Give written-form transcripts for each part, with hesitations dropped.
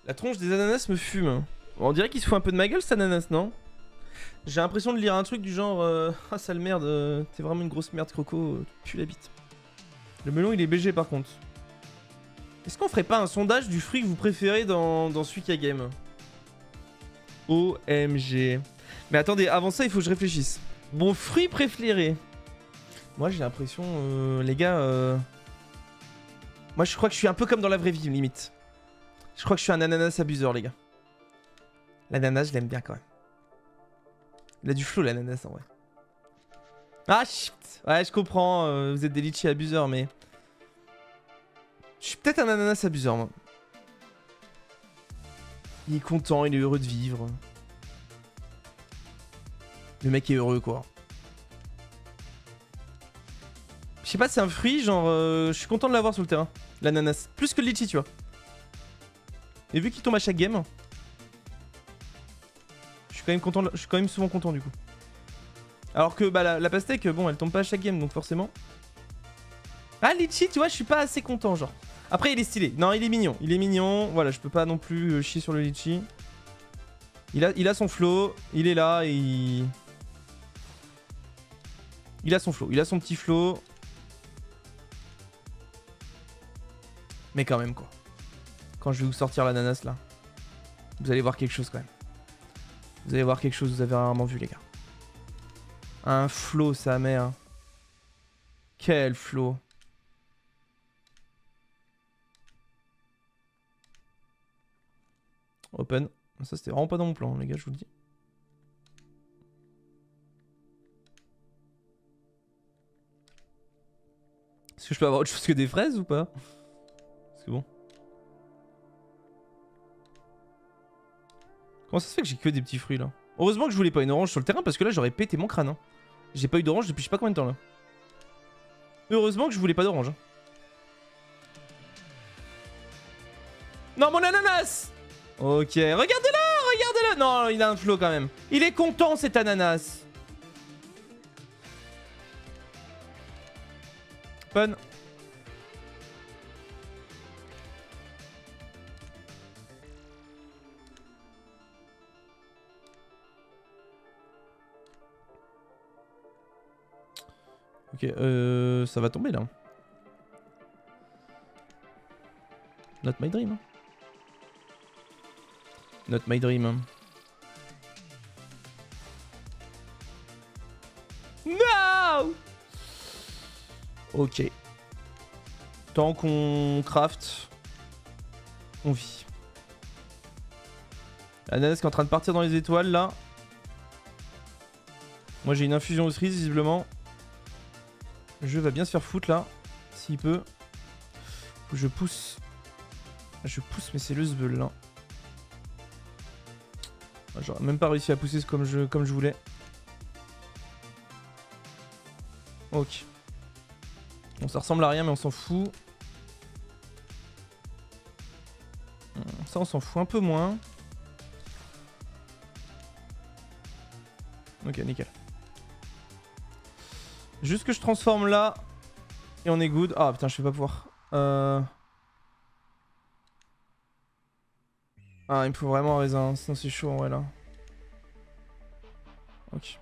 La tronche des ananas me fume. On dirait qu'il se fout un peu de ma gueule cet ananas, non? J'ai l'impression de lire un truc du genre ah sale merde, t'es vraiment une grosse merde Croco, tu la bite. Le melon il est BG par contre. Est-ce qu'on ferait pas un sondage du fruit que vous préférez dans Suika Game? OMG. Mais attendez, avant ça il faut que je réfléchisse. Mon fruit préféré. Moi j'ai l'impression, les gars... Moi je crois que je suis un peu comme dans la vraie vie limite. Je crois que je suis un ananas abuseur les gars. L'ananas je l'aime bien quand même. Il a du flow l'ananas en vrai. Ah shit. Ouais je comprends, vous êtes des litchis abuseurs mais... Je suis peut-être un ananas abuseur moi. Il est content, il est heureux de vivre. Le mec est heureux quoi. Je sais pas, c'est un fruit, genre je suis content de l'avoir sur le terrain. L'ananas. Plus que le litchi tu vois. Et vu qu'il tombe à chaque game, je suis quand même content, je suis quand même souvent content du coup. Alors que bah la pastèque, bon elle tombe pas à chaque game donc forcément. Ah litchi tu vois, je suis pas assez content genre. Après il est stylé, non il est mignon, voilà je peux pas non plus chier sur le litchi. Il a son flow, il est là et il a son flow, il a son petit flow. Mais quand même quoi. Quand je vais vous sortir l'ananas là, vous allez voir quelque chose quand même. Vous allez voir quelque chose, vous avez rarement vu les gars. Un flow sa mère. Quel flow. Open. Ça c'était vraiment pas dans mon plan les gars, je vous le dis. Est-ce que je peux avoir autre chose que des fraises ou pas? C'est bon. Comment ça se fait que j'ai que des petits fruits là? Heureusement que je voulais pas une orange sur le terrain parce que là j'aurais pété mon crâne. Hein. J'ai pas eu d'orange depuis je sais pas combien de temps là. Heureusement que je voulais pas d'orange. Hein. Non mon ananas! Ok, regardez-le, regardez-le! Non, il a un flow quand même. Il est content cet ananas. Bonne. Ok, ça va tomber là. Not my dream. Hein. Not my dream. Hein. No! Ok. Tant qu'on craft, on vit. L'ananas qui est en train de partir dans les étoiles là. Moi j'ai une infusion aux cerises visiblement. Le jeu va bien se faire foutre là. S'il peut. Faut que je pousse. Je pousse mes cellules veulent là. J'aurais même pas réussi à pousser comme je voulais. Ok. Bon ça ressemble à rien mais on s'en fout. Ça on s'en fout un peu moins. Ok nickel. Juste que je transforme là. Et on est good. Ah putain je vais pas pouvoir. Ah il me faut vraiment un raisin. Sinon c'est chaud en vrai là. Ok.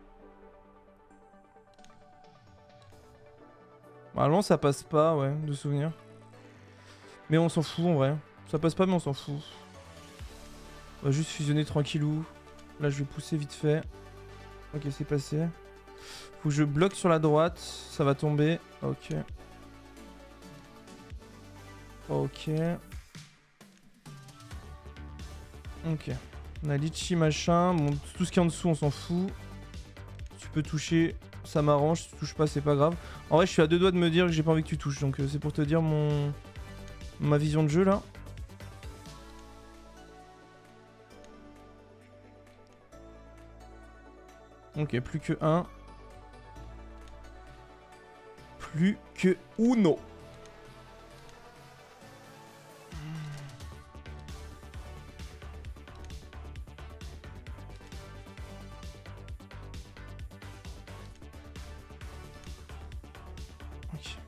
Normalement ça passe pas ouais de souvenir. Mais on s'en fout en vrai. Ça passe pas mais on s'en fout. On va juste fusionner tranquillou. Là je vais pousser vite fait. Ok c'est passé. Faut que je bloque sur la droite. Ça va tomber. Ok. Ok. Ok. On a litchi machin. Bon, tout ce qui est en dessous on s'en fout. Tu peux toucher. Ça m'arrange. Si tu touches pas c'est pas grave. En vrai je suis à deux doigts de me dire que j'ai pas envie que tu touches. Donc c'est pour te dire ma vision de jeu là. Ok, plus que un. Plus que uno. Ok.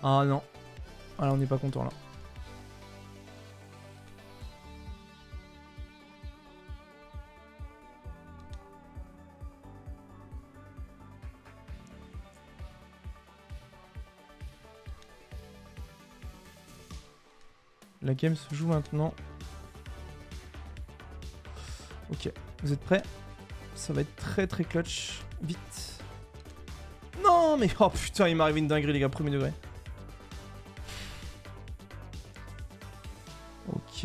Ah non. Ah là on n'est pas content là. La game se joue maintenant. Ok, vous êtes prêts? Ça va être très très clutch. Vite. Non mais oh putain il m'est arrivé une dinguerie les gars, premier degré. Ok.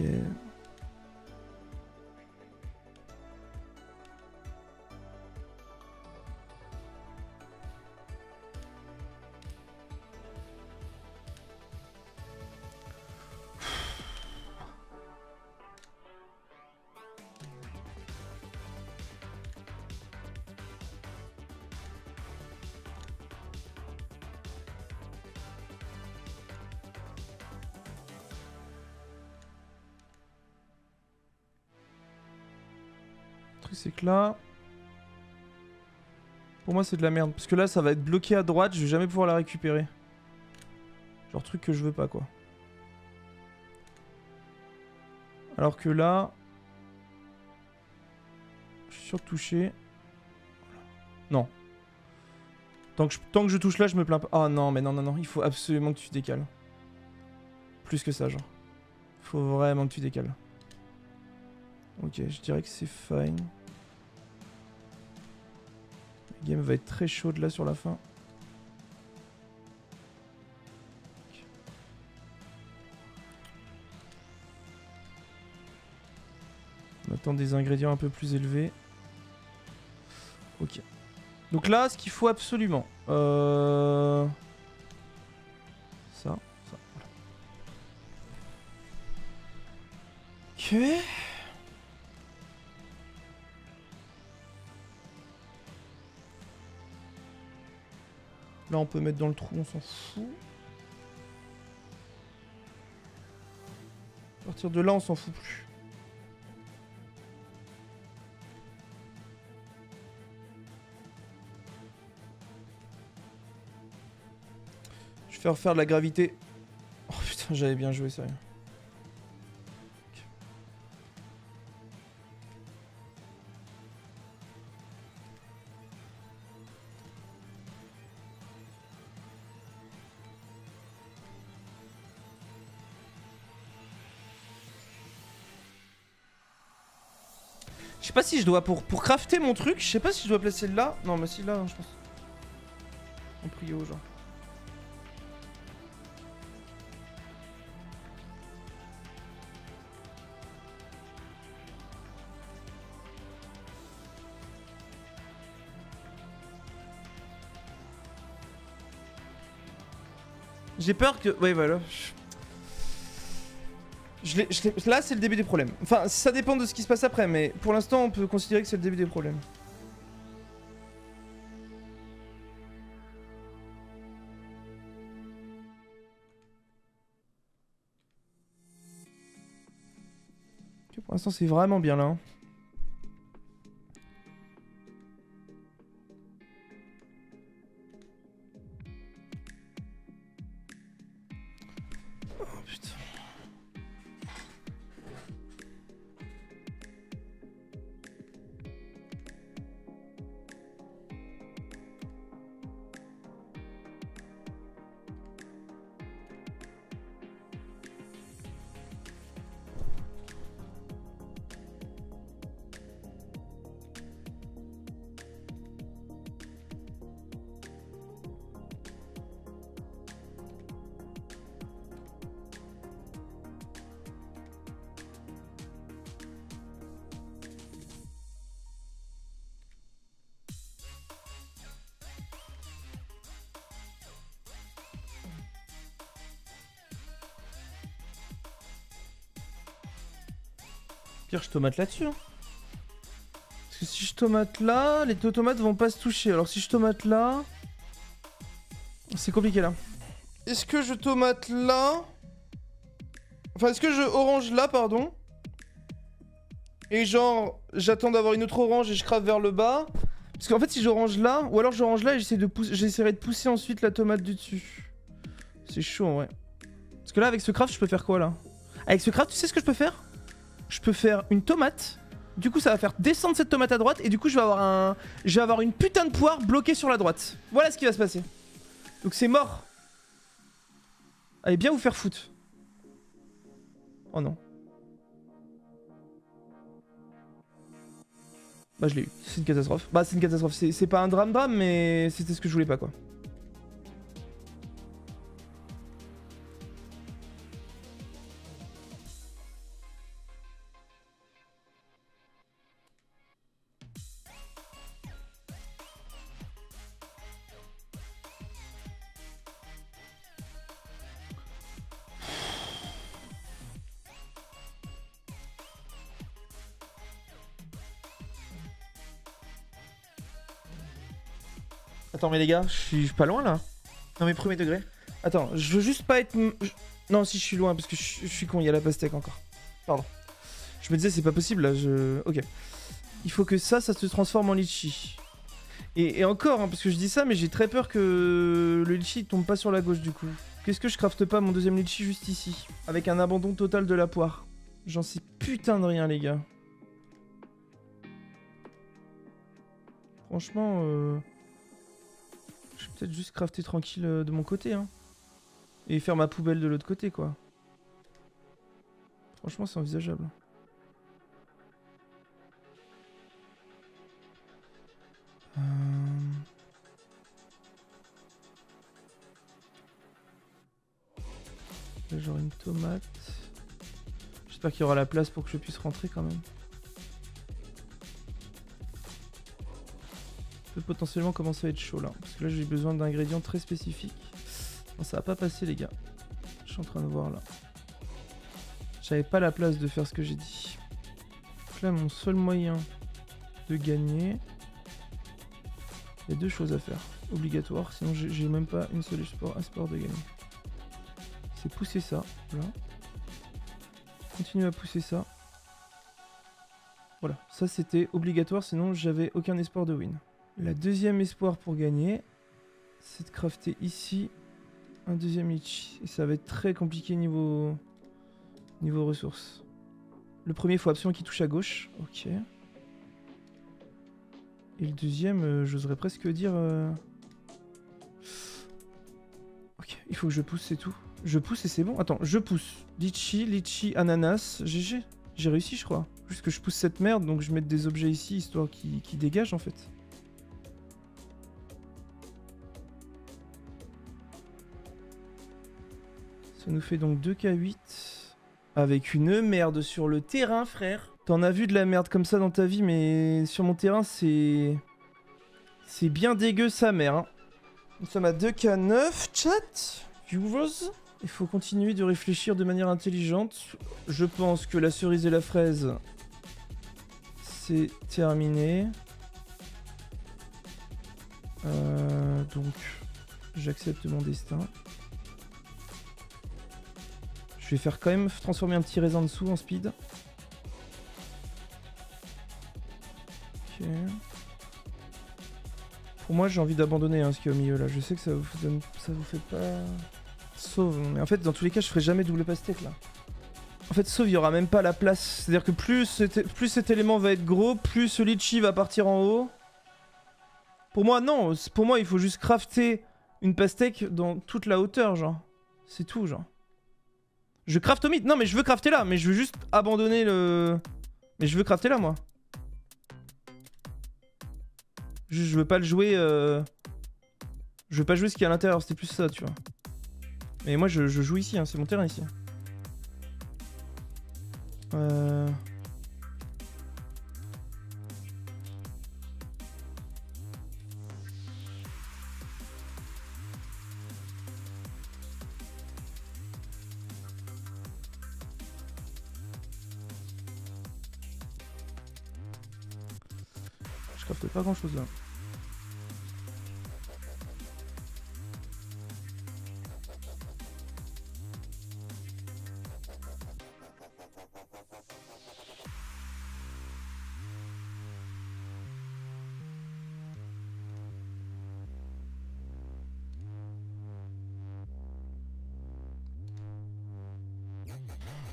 C'est que là... Pour moi c'est de la merde. Parce que là ça va être bloqué à droite, je vais jamais pouvoir la récupérer. Genre truc que je veux pas quoi. Alors que là... Je suis sûr de toucher. Non. Tant que je touche là je me plains pas. Ah non mais non non non, il faut absolument que tu décales. Plus que ça genre. Faut vraiment que tu décales. Ok, je dirais que c'est fine. La game va être très chaude là sur la fin. On attend des ingrédients un peu plus élevés. Ok. Donc là, ce qu'il faut absolument... Ça, voilà. Ok. Là, on peut mettre dans le trou, on s'en fout. À partir de là, on s'en fout plus. Je vais refaire de la gravité. Oh putain, j'avais bien joué, ça. Je sais pas si je dois, pour crafter mon truc, je sais pas si je dois placer là. Non, mais si là, je pense. En prio, genre. J'ai peur que... Ouais, voilà. Là, c'est le début des problèmes. Enfin, ça dépend de ce qui se passe après, mais pour l'instant, on peut considérer que c'est le début des problèmes. Ok, pour l'instant, c'est vraiment bien là. Hein. Pire, je tomate là-dessus. Hein. Parce que si je tomate là, les deux tomates vont pas se toucher. Alors si je tomate là... C'est compliqué là. Est-ce que je tomate là? Enfin, est-ce que je orange là, pardon? Et genre, j'attends d'avoir une autre orange et je crave vers le bas. Parce qu'en fait, si j'orange là, ou alors j'orange là et j'essaierai de pousser ensuite la tomate du dessus. C'est chaud en vrai. Parce que là, avec ce craft, je peux faire quoi là? Avec ce craft, tu sais ce que je peux faire? Je peux faire une tomate. Du coup, ça va faire descendre cette tomate à droite. Et du coup, je vais avoir une putain de poire bloquée sur la droite. Voilà ce qui va se passer. Donc c'est mort. Allez bien vous faire foutre. Oh non. Bah je l'ai eu. C'est une catastrophe. Bah c'est une catastrophe. C'est pas un drame, mais c'était ce que je voulais pas quoi. Attends mais les gars, je suis pas loin là. Non mais premier degré. Attends, je veux juste pas être... Non si je suis loin parce que je suis con, il y a la pastèque encore. Pardon. Je me disais c'est pas possible là, Ok. Il faut que ça se transforme en litchi. Et encore, hein, parce que je dis ça, mais j'ai très peur que le litchi tombe pas sur la gauche du coup. Qu'est-ce que je crafte pas mon deuxième litchi juste ici? Avec un abandon total de la poire. J'en sais putain de rien les gars. Franchement, je vais peut-être juste crafter tranquille de mon côté, hein. Et faire ma poubelle de l'autre côté, quoi. Franchement, c'est envisageable. Là, j'aurai une tomate. J'espère qu'il y aura la place pour que je puisse rentrer quand même. Ça peut potentiellement commencer à être chaud là. Parce que là, j'ai besoin d'ingrédients très spécifiques. Non, ça va pas passer, les gars. Je suis en train de voir là. J'avais pas la place de faire ce que j'ai dit. Donc là, mon seul moyen de gagner... Il y a deux choses à faire. Obligatoire, sinon j'ai même pas une seule espoir de gagner. C'est pousser ça, là. Continuer à pousser ça. Voilà, ça c'était obligatoire, sinon j'avais aucun espoir de win. La deuxième espoir pour gagner, c'est de crafter ici un deuxième litchi. Et ça va être très compliqué niveau ressources. Le premier, il faut absolument qu'il touche à gauche. Ok. Et le deuxième, j'oserais presque dire... Ok, il faut que je pousse, c'est tout. Je pousse et c'est bon. Attends, je pousse. Litchi, ananas, GG. J'ai réussi, je crois. Juste que je pousse cette merde, donc je mets des objets ici, histoire qu'ils dégagent, en fait. Ça nous fait donc 2K8. Avec une merde sur le terrain, frère. T'en as vu de la merde comme ça dans ta vie, mais sur mon terrain, c'est... C'est bien dégueu sa mère, hein. Nous sommes à 2K9, chat. Viewers. Il faut continuer de réfléchir de manière intelligente. Je pense que la cerise et la fraise, c'est terminé. Donc, j'accepte mon destin. Je vais faire quand même transformer un petit raisin dessous en speed. Ok. Pour moi, j'ai envie d'abandonner hein, ce qu'il y a au milieu là. Je sais que ça vous fait pas... Sauve, mais en fait, dans tous les cas, je ferai jamais double pastèque là. En fait, sauve, il y aura même pas la place. C'est-à-dire que plus cet élément va être gros, plus ce litchi va partir en haut. Pour moi, non. Pour moi, il faut juste crafter une pastèque dans toute la hauteur, genre. C'est tout, genre. Je crafte au mythe. Non, mais je veux crafter là. Mais je veux juste abandonner le... Mais je veux crafter là, moi. Juste, je veux pas le jouer... Je veux pas jouer ce qu'il y a à l'intérieur. C'était plus ça, tu vois. Mais moi, je joue ici. Hein. C'est mon terrain, ici. Je crafte pas grand chose là.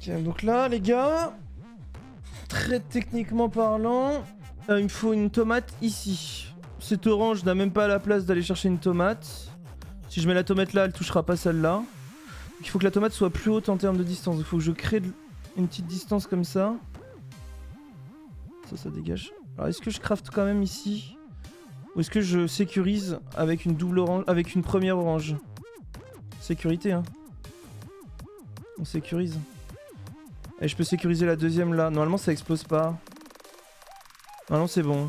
Ok, donc là, les gars, très techniquement parlant, il me faut une tomate ici. Cette orange n'a même pas la place d'aller chercher une tomate. Si je mets la tomate là, elle touchera pas celle-là. Il faut que la tomate soit plus haute en termes de distance. Il faut que je crée une petite distance comme ça. Ça dégage. Alors est-ce que je craft quand même ici? Ou est-ce que je sécurise avec une double orange, avec une première orange? Sécurité, hein. On sécurise. Et je peux sécuriser la deuxième là. Normalement ça explose pas. Normalement c'est bon.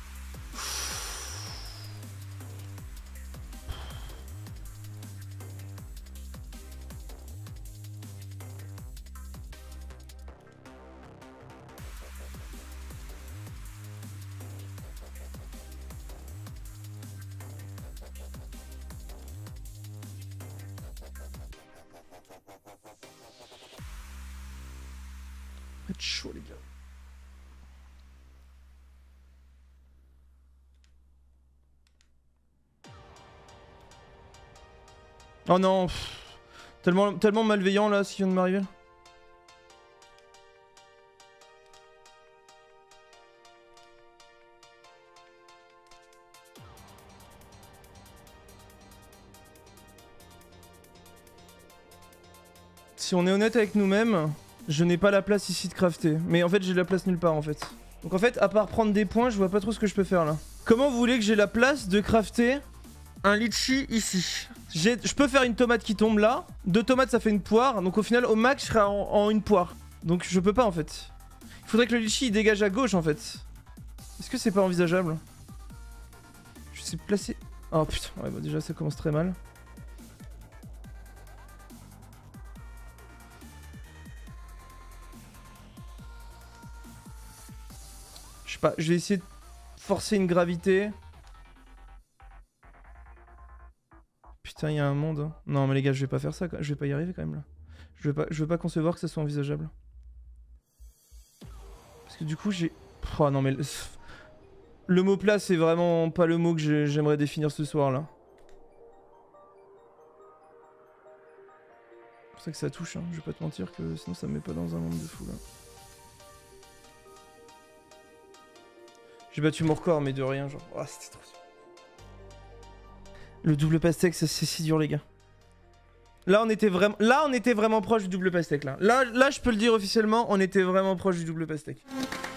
Ça va être chaud les gars. Oh non, tellement malveillant là ce qui vient de m'arriver. Si on est honnête avec nous-mêmes, je n'ai pas la place ici de crafter. Mais en fait j'ai la place nulle part en fait. Donc en fait à part prendre des points, je vois pas trop ce que je peux faire là. Comment vous voulez que j'ai la place de crafter un litchi ici? Je peux faire une tomate qui tombe là. 2 tomates ça fait une poire. Donc au final au max je serai en une poire. Donc je peux pas en fait. Il faudrait que le litchi il dégage à gauche en fait. Est-ce que c'est pas envisageable? Je sais placer... Oh putain, ouais bah déjà ça commence très mal. Je sais pas, je vais essayer de forcer une gravité. Putain, il y a un monde. Hein. Non, mais les gars, je vais pas faire ça. Je vais pas y arriver quand même là. Je veux pas concevoir que ça soit envisageable. Parce que du coup, j'ai. Oh non, mais. Le mot plat, c'est vraiment pas le mot que j'aimerais définir ce soir là. C'est pour ça que ça touche, hein. Je vais pas te mentir que sinon ça me met pas dans un monde de fou là. J'ai battu mon record, mais de rien, genre. Oh, c'était trop. Le double pastèque, c'est si dur, les gars. Là, on était vraiment proche du double pastèque, là. Là, je peux le dire officiellement, on était vraiment proche du double pastèque.